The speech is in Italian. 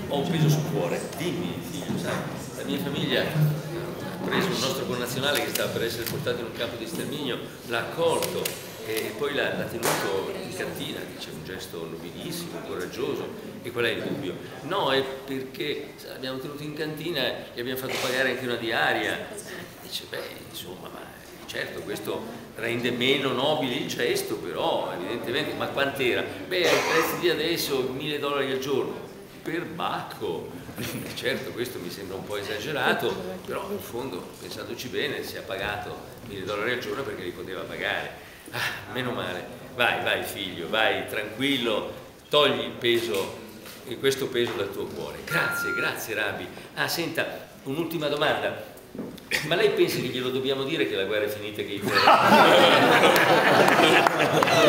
ho un peso sul cuore. Dimmi, figlio, sai, la mia famiglia ha preso un nostro connazionale che stava per essere portato in un campo di sterminio, l'ha accolto e poi l'ha tenuto in cantina. Dice, un gesto nobilissimo, coraggioso. E qual è il dubbio? No, è perché l'abbiamo tenuto in cantina e gli abbiamo fatto pagare anche una diaria. Dice, beh, insomma, ma certo, questo rende meno nobile il gesto, però evidentemente, ma quant'era? Beh, ai prezzi di adesso $1000 al giorno, per bacco. Certo, questo mi sembra un po' esagerato, però in fondo, pensandoci bene, si è pagato $1000 al giorno perché li poteva pagare. Ah, meno male. Vai, vai figlio, vai tranquillo, togli il peso, questo peso dal tuo cuore. Grazie, grazie Rabbi. Ah, senta, un'ultima domanda. Ma lei pensa che glielo dobbiamo dire che la guerra è finita e che Hitler